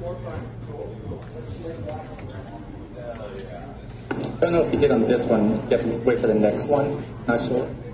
I don't know if you hit on this one. You have to wait for the next one. Not sure.